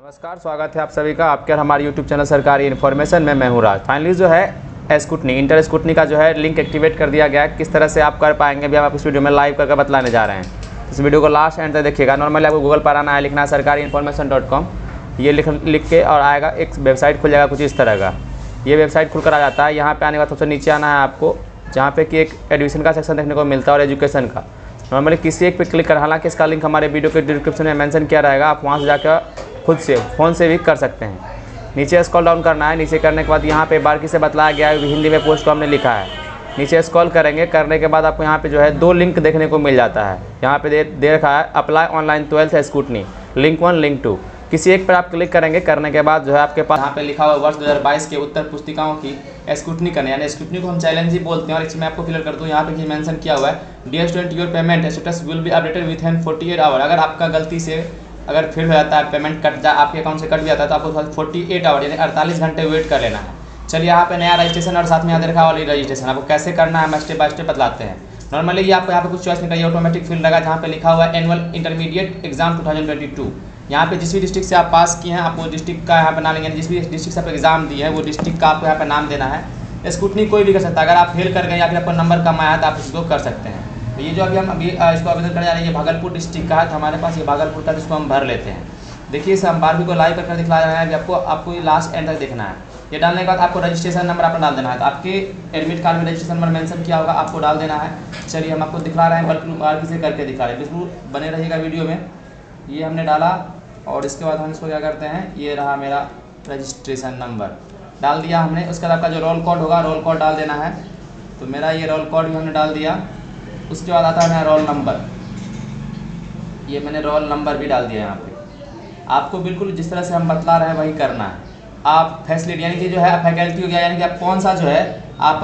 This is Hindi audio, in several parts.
नमस्कार, स्वागत है आप सभी का आपके और हमारे YouTube चैनल सरकारी इन्फॉर्मेशन में। मैं हूँ राज। फाइनली जो है स्कूटनी इंटर स्कूटनी का जो है लिंक एक्टिवेट कर दिया गया है। किस तरह से आप कर पाएंगे भी हम आपको इस वीडियो में लाइव करके बतलाने जा रहे हैं। इस वीडियो को लास्ट एंड तक देखिएगा। नॉर्मली आपको गूगल पर आना है, लिखना है sarkariinformation.com। ये लिख के और आएगा, एक वेबसाइट खुल जाएगा कुछ इस तरह का। ये वेबसाइट खुलकर आ जाता है। यहाँ पे आने के बाद सबसे नीचे आना है आपको, जहाँ पे कि एक एडमिशन का सेक्शन देखने को मिलता है और एजुकेशन का। नॉर्मली किसी एक पे क्लिक कर, हालांकि इसका लिंक हमारे वीडियो के डिस्क्रिप्शन में मेंशन किया रहेगा। आप वहाँ से जाकर खुद से फ़ोन से भी कर सकते हैं। नीचे स्क्रॉल डाउन करना है। नीचे करने के बाद यहाँ पे बारीकी से बताया गया है, हिंदी में पोस्ट को हमने लिखा है। नीचे स्क्रॉल करेंगे, करने के बाद आपको यहाँ पे जो है 2 लिंक देखने को मिल जाता है। यहाँ पे दे रखा है apply online 12th scrutiny, link 1 link 2। किसी एक पर आप क्लिक करेंगे, करने के बाद जो है आपके पास यहाँ पे लिखा हुआ वर्ष 2022 के उत्तर पुस्तिकाओं की स्कूटनी करने, यानी स्कूटनी को हम चैलेंज ही बोलते हैं। और इसमें आपको क्लियर कर दूँ, यहाँ पे मेंशन किया हुआ है dear student your payment status will be updated within 48 hour. अगर आपका गलती से अगर फेल हो जाता है, पेमेंट आपके अकाउंट से कट भी जाता है, तो आपको 48 आवर यानी 48 घंटे वेट कर लेना है। चलिए, यहाँ पे नया रजिस्ट्रेशन और साथ में यहाँ देखा वाली रजिस्ट्रेशन आपको कैसे करना है, हम स्टेप बाय स्टेप बतलाते हैं। नॉर्मली ये आपको यहाँ पे कुछ चॉइस नहीं चाहिए, ऑटोमेटिक फिल लगा जहाँ पे लिखा हुआ है एनुअल इंटरमीडिएट एग्जाम 2022। यहाँ पे जिस भी डिस्ट्रिक्ट से आप पास किए हैं, आपको डिस्ट्रिक्ट का यहाँ पे नाम लेंगे। जिस भी डिस्ट्रिक्ट से आप एग्जाम दिए हैं वो डिस्ट्रिक्ट का आपको यहाँ पे नाम देना है। स्कूटनी कोई भी कर सकता है। अगर आप फेल कर गए या फिर आपको नंबर कम आया तो आप इसको कर सकते हैं। तो ये जो अभी इसको आवेदन करने जा रहे हैं, ये भागलपुर डिस्ट्रिक्ट का है। तो हमारे पास ये भागलपुर का, जिसको हम भर लेते हैं। देखिए, इस हम 12वीं को लाइव करके दिखला रहे हैं कि आपको ये लास्ट एंड तक देखना है। ये डालने के बाद आपको रजिस्ट्रेशन नंबर अपना डाल देना है। तो आपके एडमिट कार्ड में रजिस्ट्रेशन नंबर मेंशन किया होगा, आपको डाल देना है। चलिए, हम आपको दिखला रहे हैं, बिल्कुल बारीकी से करके दिखा रहे हैं। बिल्कुल बने रहिएगा वीडियो में। ये हमने डाला और इसके बाद हम इसको क्या करते हैं, ये रहा मेरा रजिस्ट्रेशन नंबर, डाल दिया हमने। उसके बाद आपका जो रोल कोड होगा, रोल कोड डाल देना है। तो मेरा ये रोल कोड भी हमने डाल दिया। उसके बाद आता है मेरा रोल नंबर, ये मैंने रोल नंबर भी डाल दिया। यहाँ पे आपको बिल्कुल जिस तरह से हम बतला रहे हैं वही करना है। आप फैसिलिटी यानी कि जो है फैकल्टी हो गया, यानी कि आप कौन सा जो है आप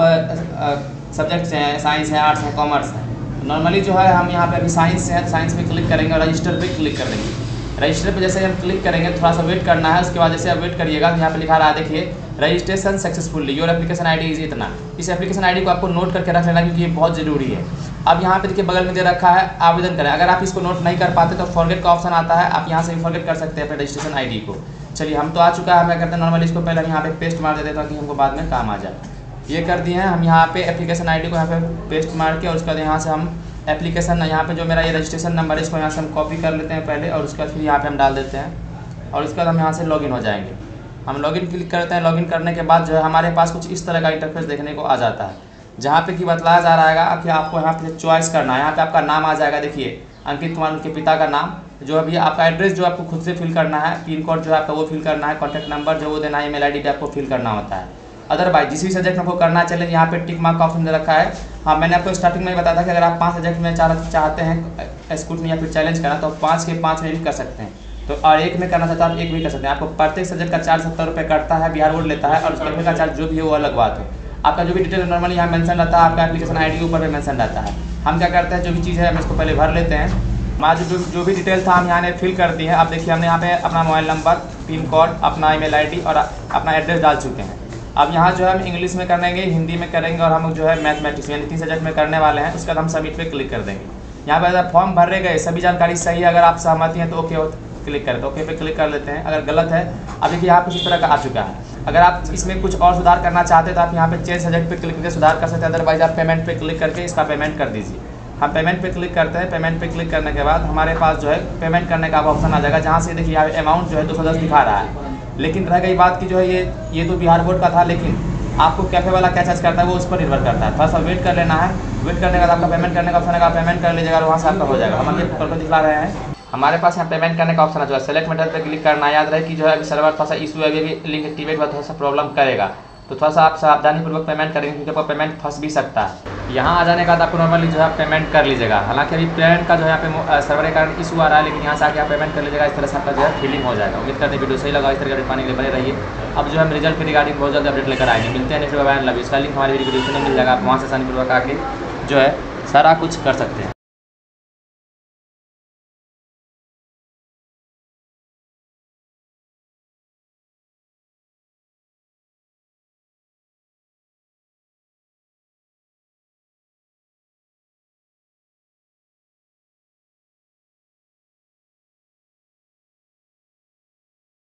सब्जेक्ट से हैं, साइंस है, आर्ट्स है, कॉमर्स है। नॉर्मली जो है हम यहाँ पे अभी साइंस से हैं, तो साइंस पे क्लिक करेंगे और रजिस्टर पे क्लिक कर देंगे। रजिस्टर पे जैसे हम क्लिक करेंगे, थोड़ा सा वेट करना है। उसके बाद जैसे आप वेट करिएगा, तो यहाँ पे लिखा रहा है, देखिए registration successfully, your application ID is इतना। इस एप्लीकेशन आईडी को आपको नोट करके रख लेना, क्योंकि ये बहुत ज़रूरी है। अब यहाँ पे देखिए बगल में दे रखा है आवेदन करें। अगर आप इसको नोट नहीं कर पाते तो फॉरगेट का ऑप्शन आता है, आप यहाँ से भी फॉरगेट कर सकते हैं अपने रजिस्ट्रेशन आईडी को। चलिए, हम तो आ चुका है। हम क्या करते हैं, नॉर्मली इसको पहले हम यहाँ पे पेस्ट मार देते हैं ताकि हमको बाद में काम आ जाए। ये कर दिए हैं हम। यहाँ पे एप्लीकेशन आईडी को यहाँ पे पेस्ट मार के, और उसके बाद यहाँ से हम एप्लीकेशन, यहाँ पे जो मेरा ये रजिस्ट्रेशन नंबर है, इसको यहाँ से हम कॉपी कर लेते हैं पहले, और उसके बाद फिर यहाँ पे हम डाल देते हैं। और उसके बाद हम यहाँ से लॉगिन हो जाएंगे। हम लॉगिन क्लिक करते हैं। लॉगिन करने के बाद जो है हमारे पास कुछ इस तरह का इंटरफेस देखने को आ जाता है, जहाँ पे कि बतलाया जा रहा है कि आपको यहाँ पे चॉइस करना है। यहाँ पे आपका नाम आ जाएगा, देखिए अंकित कुमार, उनके पिता का नाम, जो अभी आपका एड्रेस जो आपको खुद से फिल करना है, पिन कोड जो है आपका वो फिल करना है, कॉन्टैक्ट नंबर जो वो देना है, ईमेल आईडी पे आपको फिल करना होता है। अदरवाइज जिस भी सब्जेक्ट में आपको करना चले, यहाँ पे टिक मार्क का ऑप्शन दे रखा है। हाँ, मैंने आपको स्टार्टिंग में ही बताया था कि अगर आप 5 सब्जेक्ट में चाहते हैं स्कूटनी या फिर चैलेंज करना, तो 5 के 5 में भी कर सकते हैं। तो और एक में करना चाहते हैं आप, एक भी कर सकते हैं। आपको प्रत्येक सब्जेक्ट का चार्ज 70 रुपये कटता है, बिहार बोर्ड लेता है। और कैफे का चार्ज जो भी है वो अलग बात है। आपका जो भी डिटेल नॉर्मली यहाँ मेंशन रहता है, आपका एप्लीकेशन आईडी ऊपर पे मेंशन रहता है। हम क्या करते हैं, जो भी चीज़ है हम इसको पहले भर लेते हैं। हमारा जो भी डिटेल था हम यहाँ ने फिल कर दी है। अब देखिए, हमने यहाँ पे अपना मोबाइल नंबर, पिन कोड, अपना ईमेल आईडी और अपना एड्रेस डाल चुके हैं। अब यहाँ जो है हम इंग्लिश में करेंगे, हिंदी में करेंगे, और हम जो है मैथमेटिक्स यानी 3 सब्जेक्ट में करने वाले हैं। उसके बाद हम सबमिट पे क्लिक कर देंगे। यहाँ पे अगर फॉर्म भर रहे गए, सभी जानकारी सही है, अगर आप सहमति हैं तो ओके क्लिक करें, तो ओके पे क्लिक कर लेते हैं। अगर गलत है, अब देखिए यहाँ कुछ इस तरह का आ चुका है। अगर आप इसमें कुछ और सुधार करना चाहते हैं तो आप यहाँ पे चेंज सब्जेक्ट पे क्लिक करके सुधार कर सकते हैं। अदरवाइज आप पेमेंट पे क्लिक करके इसका पेमेंट कर दीजिए। हम पेमेंट पे क्लिक करते हैं। पेमेंट पे क्लिक करने के बाद हमारे पास जो है पेमेंट करने का ऑप्शन आ जाएगा, जहाँ से देखिए यहाँ अमाउंट जो है 210 दिखा रहा है। लेकिन रह गई बात की जो है ये तो बिहार बोर्ड का था, लेकिन आपको कैफे वाला क्या चार्ज करता है वो उस पर निर्भर करता है। थोड़ा सा वेट कर लेना है। वेट करने के बाद आपका पेमेंट करने का ऑप्शन है, पेमेंट कर लीजिएगा और वहाँ से आपका हो जाएगा। हम ये करके दिखला रहे हैं। हमारे पास यहाँ पेमेंट करने का ऑप्शन है, जो है सेलेक्ट मेथड पे क्लिक करना। याद रहे कि जो है अभी सर्वर थोड़ा सा इशू है, अभी लिंक एक्टिवेट हुआ, थोड़ा सा प्रॉब्लम करेगा, तो थोड़ा सा आप सावधानीपूर्वक पेमेंट करेंगे, क्योंकि आपका पेमेंट फंस भी सकता है। यहाँ आ जाने के बाद आपको नॉर्मली जो है पेमेंट कर लीजिएगा। हालांकि अभी पेमेंट का जो है यहाँ पे सर्वर के कारण इशू आ रहा है, लेकिन यहाँ से आके आप पेमेंट कर लीजिएगा। इस तरह से आपका जो है फिलिंग हो जाएगा। उम्मीद करते हैं वीडियो सही लगा। इस तरह के अपडेट पाने के लिए बने रहिए। अब जो है रिजल्ट के रिगार्डिंग बहुत जल्द अपडेट लेकर आएंगे। मिलते हैं नेक्स्ट वीडियो में। इसका लिंक हमारी वीडियो में मिल जाएगा, आप वहाँ से आसानीपूर्वक आके जो है सारा कुछ कर सकते हैं।